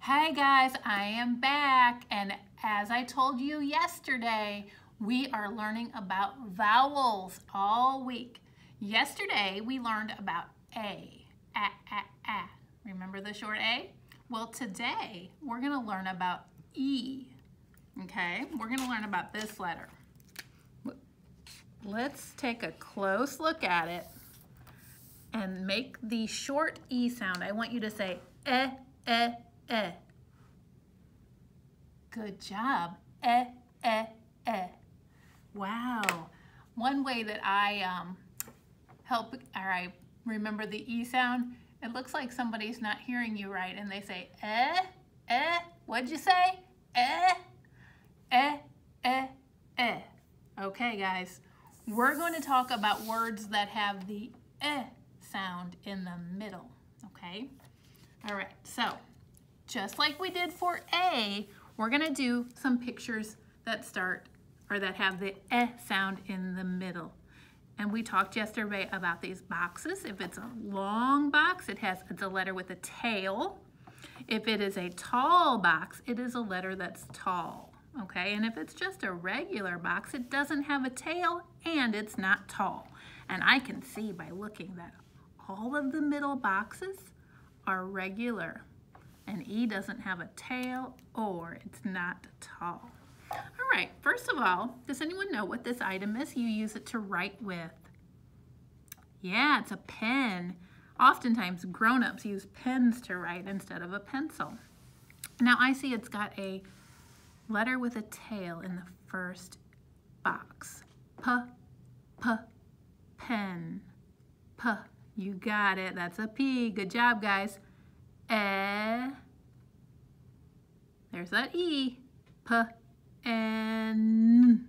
Hi guys, I am back, and as I told you yesterday, we are learning about vowels all week. Yesterday we learned about A. Remember the short A? Well, today we're going to learn about E. Okay, we're going to learn about this letter. Let's take a close look at it and make the short E sound. I want you to say eh. Good job. Wow. One way that I I remember the E sound, it looks like somebody's not hearing you right and they say what'd you say? Okay, guys, we're going to talk about words that have the sound in the middle, okay? All right, so just like we did for A, we're going to do some pictures that start or that have the sound in the middle. And we talked yesterday about these boxes. If it's a long box, it's a letter with a tail. If it is a tall box, it is a letter that's tall, okay? And if it's just a regular box, it doesn't have a tail and it's not tall. And I can see by looking that all of the middle boxes are regular, and E doesn't have a tail or it's not tall. All right, first of all, does anyone know what this item is? You use it to write with. Yeah, it's a pen. Oftentimes grown-ups use pens to write instead of a pencil. Now I see it's got a letter with a tail in the first box. Pen. You got it. That's a P. Good job, guys. There's that E. N.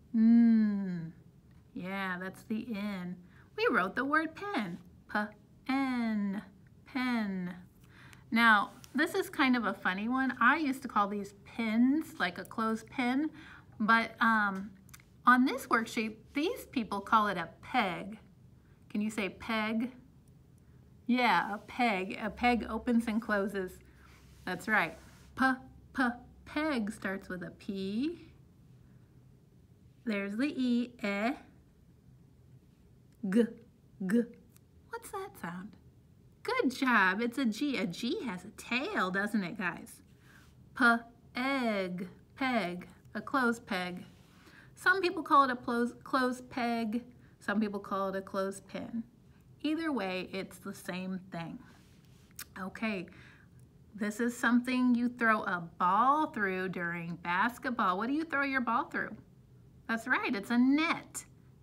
Yeah, that's the N. We wrote the word pen. N. Pen. Now, this is kind of a funny one. I used to call these pins, like a clothespin, but on this worksheet, these people call it a peg. Can you say peg? Yeah, a peg. A peg opens and closes. That's right. Peg starts with a P. There's the E. G. What's that sound? Good job. It's a G. A G has a tail, doesn't it, guys? Peg. A closed peg. Some people call it a closed peg. Some people call it a clothespin. Either way, it's the same thing. Okay, this is something you throw a ball through during basketball. What do you throw your ball through? That's right, it's a net.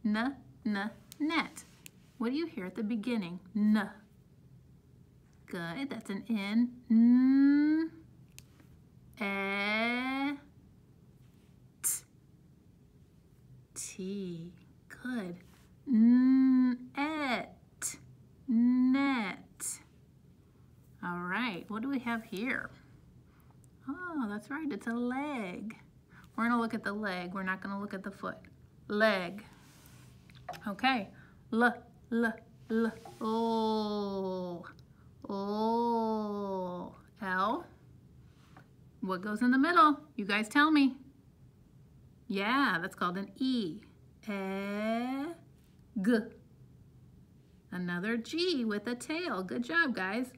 Net. What do you hear at the beginning? N. Good, that's an N. T. Good. Net. All right, what do we have here? Oh, that's right, it's a leg. We're gonna look at the leg. We're not gonna look at the foot. Leg. Okay, L. What goes in the middle? You guys tell me. Yeah, that's called an E. G. Another G with a tail. Good job, guys.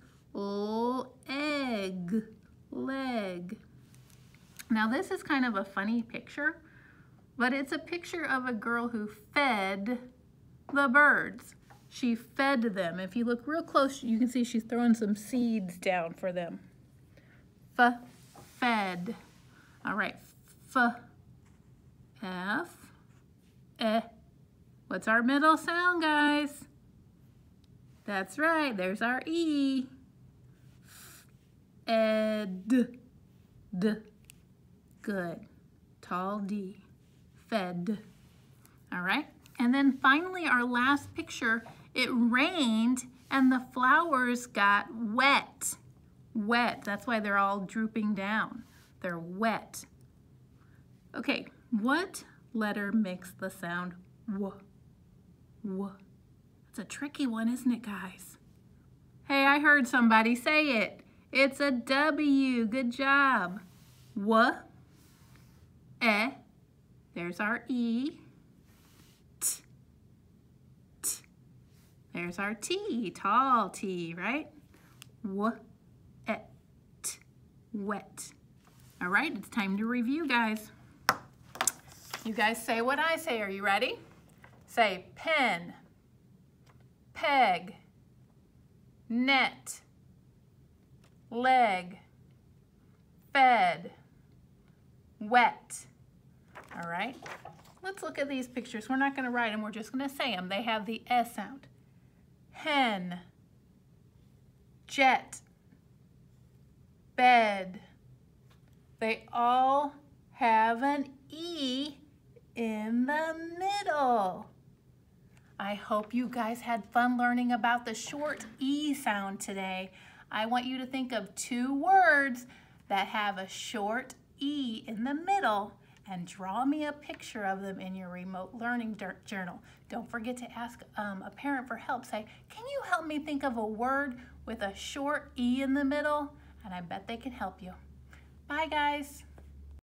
Egg. Leg. Now this is kind of a funny picture, but it's a picture of a girl who fed the birds. She fed them. If you look real close, you can see she's throwing some seeds down for them. Fed. All right. F. What's our middle sound, guys? That's right, there's our E. D. Good. Tall D. Fed. All right, and then finally our last picture, it rained and the flowers got wet. That's why they're all drooping down. They're wet. Okay, what letter makes the sound W? It's a tricky one, isn't it, guys? Hey, I heard somebody say it. It's a W. Good job. W, E, there's our E. T, T, there's our T, tall T, right? W, E, T, wet. All right, it's time to review, guys. You guys say what I say. Are you ready? Say pen, peg, net, leg, fed, wet. All right, let's look at these pictures. We're not going to write them, we're just going to say them. They have the S sound. Hen, jet, bed. They all have an E in the middle. I hope you guys had fun learning about the short E sound today. I want you to think of 2 words that have a short E in the middle and draw me a picture of them in your remote learning journal. Don't forget to ask a parent for help. Say, can you help me think of a word with a short E in the middle? And I bet they can help you. Bye, guys.